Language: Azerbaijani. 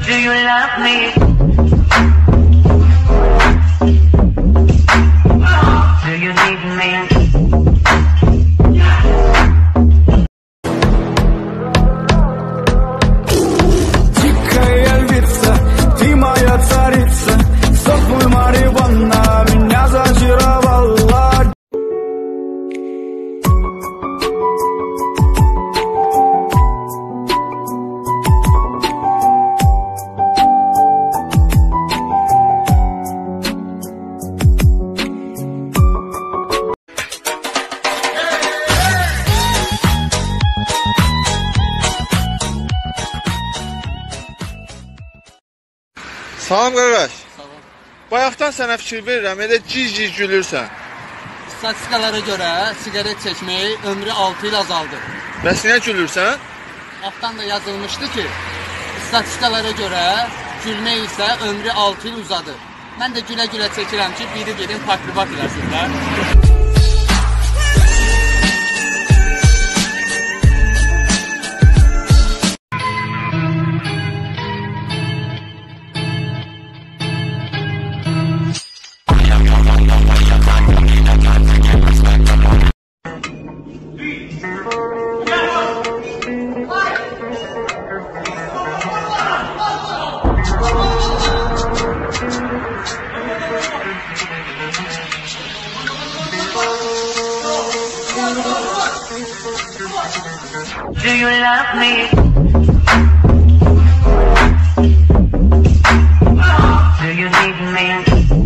Do you love me? Do you need me? Дикая львица, ты моя царица, сопла Мариванна меня зачаровала. Salam qardaş. Bayaqdan sənə fikir verirəm, elə ciz-ciz gülürsən. Statistikalara görə sigaret çəkməyi ömrü 6 il azaldı. Bəs niyə gülürsən? Altdan da yazılmışdı ki, statistikalara görə gülmək isə ömrü 6 il uzadı. Mən də gülə-gülə çəkirəm ki, biri gedin paklibat eləsinlər. Do you love me? Do you need me?